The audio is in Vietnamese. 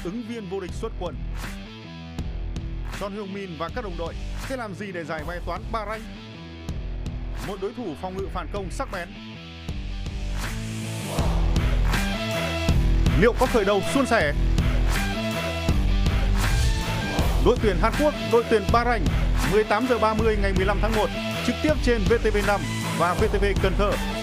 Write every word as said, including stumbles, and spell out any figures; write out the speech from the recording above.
ứng viên vô địch xuất quân. Son Heung-min và các đồng đội sẽ làm gì để giải bài toán Bahrain? Một đối thủ phòng ngự phản công sắc bén. Liệu có khởi đầu suôn sẻ? Đội tuyển Hàn Quốc, đội tuyển Bahrain, mười tám giờ ba mươi ngày mười lăm tháng một, trực tiếp trên vê tê vê năm và vê tê vê Cần Thơ.